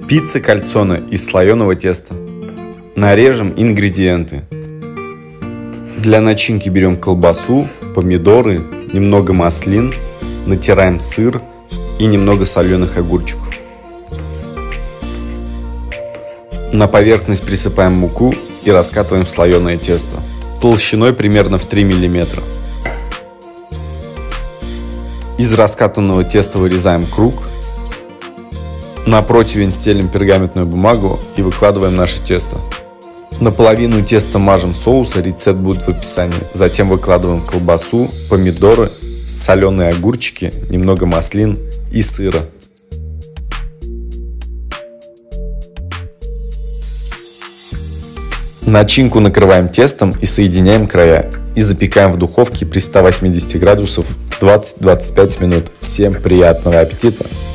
Пицца кальцоне из слоеного теста. Нарежем ингредиенты. Для начинки берем колбасу, помидоры, немного маслин, натираем сыр и немного соленых огурчиков. На поверхность присыпаем муку и раскатываем в слоеное тесто толщиной примерно в 3 мм. Из раскатанного теста вырезаем круг. На противень стелим пергаментную бумагу и выкладываем наше тесто. Наполовину теста мажем соуса, рецепт будет в описании. Затем выкладываем колбасу, помидоры, соленые огурчики, немного маслин и сыра. Начинку накрываем тестом и соединяем края. И запекаем в духовке при 180 градусах 20-25 минут. Всем приятного аппетита!